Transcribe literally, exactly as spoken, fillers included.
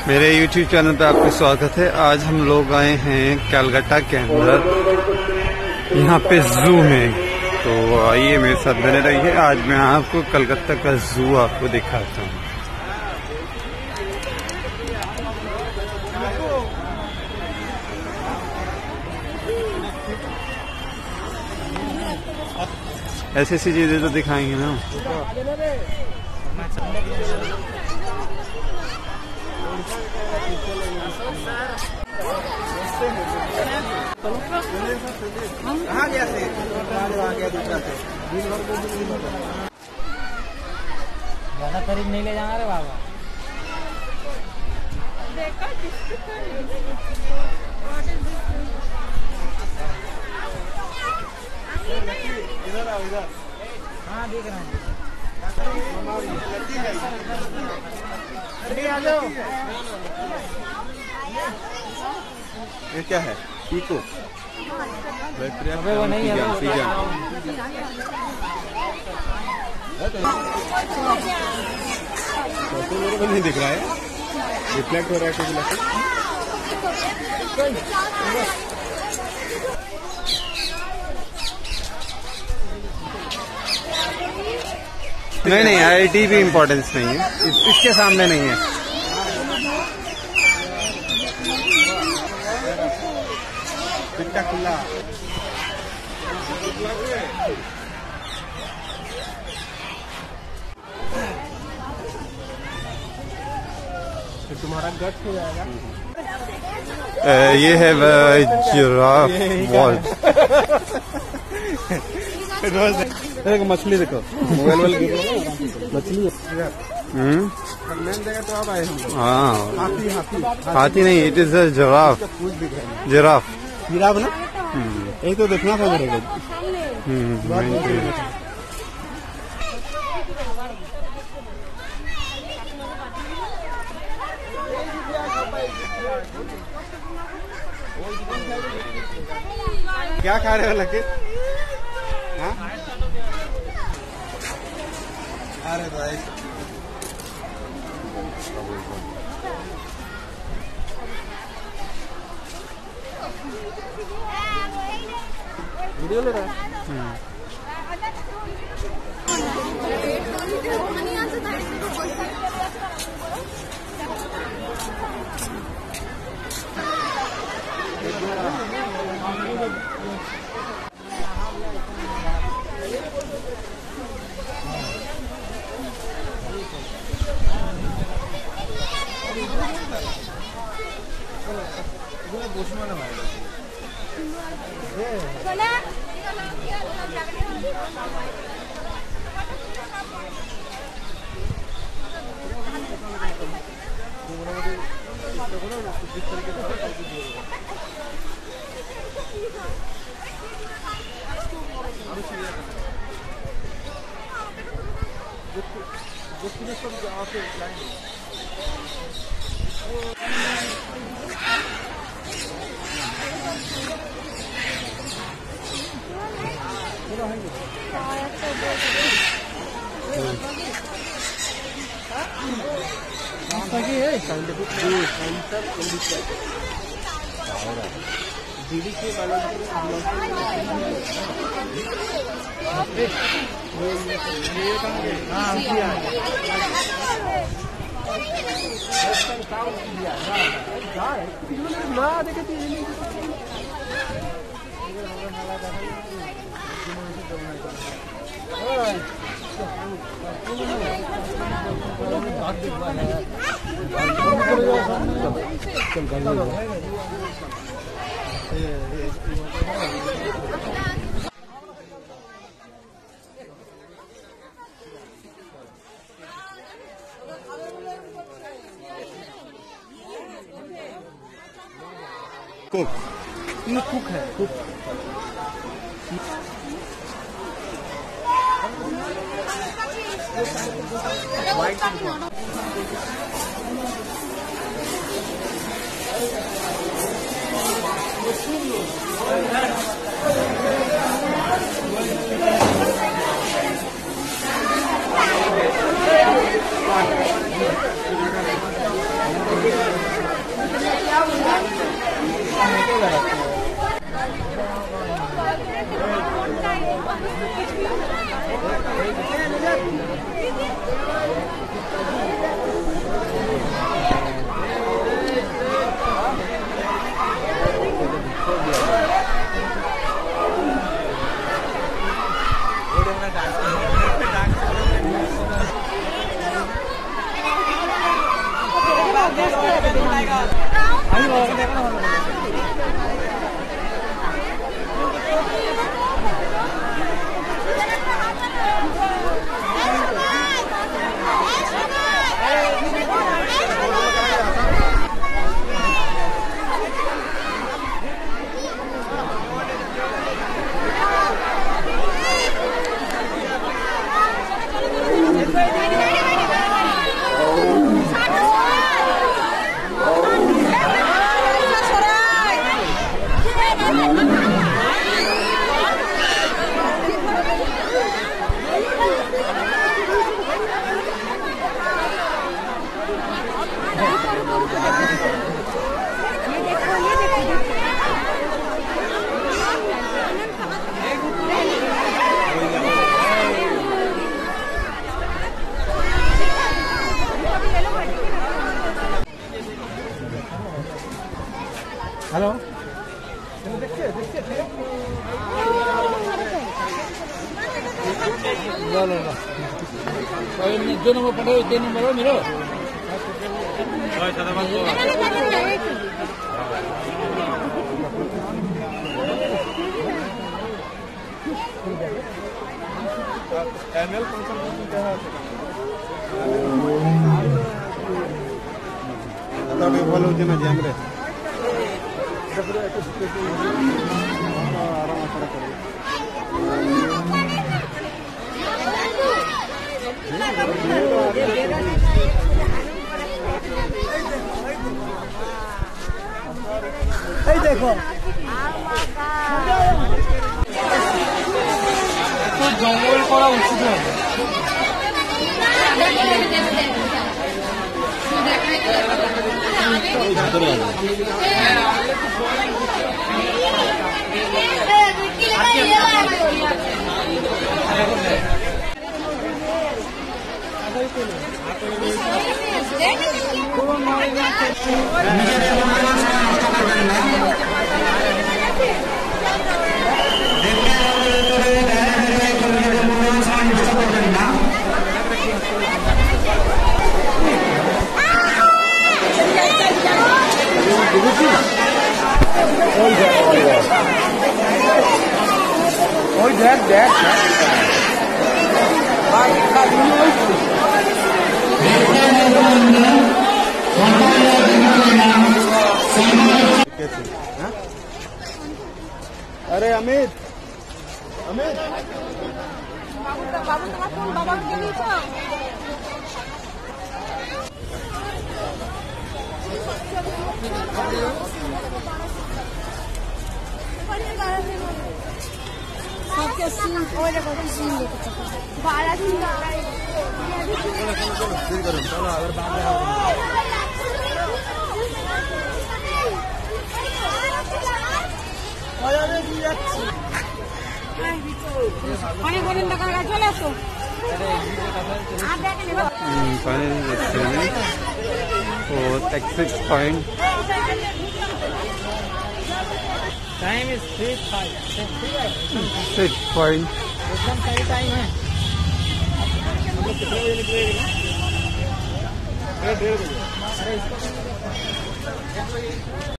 मेरे YouTube channel पे आपका स्वागत है। आज हम लोग आए हैं कलकत्ता के अंदर, यहाँ पे जू है, तो आइए मेरे साथ बने रहिए। आज मैं आपको कलकत्ता का जू आपको दिखाता हूँ। ऐसी ऐसी चीजें तो दिखाएंगे ना। ज्यादा करीब नहीं ले जाना रे बाबा। इधर आओ, इधर। हाँ देख रहे हैं। आ जाओ। ये क्या है? पीको। अबे वो नहीं है। तो मेरे को नहीं दिख रहा है, रिफ्लेक्ट हो रहा है कुछ। नहीं नहीं, आई आई टी भी इम्पोर्टेंस नहीं है, इस, इसके सामने नहीं है। पिट्टा खुला। तो तुम्हारा गट हो जाएगा। uh, ये है जिराफ वॉल्ट। देखो मछली, देखो मोबाइल मछली। हम्म तो आप आए हम। हाँ, हाथी हाथी हाथी नहीं, it is a giraffe. Giraffe giraffe ना, यही तो देखना था मेरे को। क्या खा रहे हो लगे? हाँ? अरे भाई वीडियो ले रहा है। कुक, ये कुक है। Cook Thank you. हेलो लो लो लो जो नंबर पढ़ो ये नंबर हो मिलो एनुअल फंक्शन क्या है दादा भलो होते ना जैम रे देखो জঙ্গল করা উচিত ওই দেখ দেখ अरे अमित अमित बाबू तुम्हारा फोन बाबा के नीचे सबके सीन और देखो सीन लेके बारह सीन अगर অনেক বলেন টাকা চলে আসো और axis point time is three five six point एकदम सही टाइम है हम लोग कितने बजे निकले डेढ़ बजे अरे इसको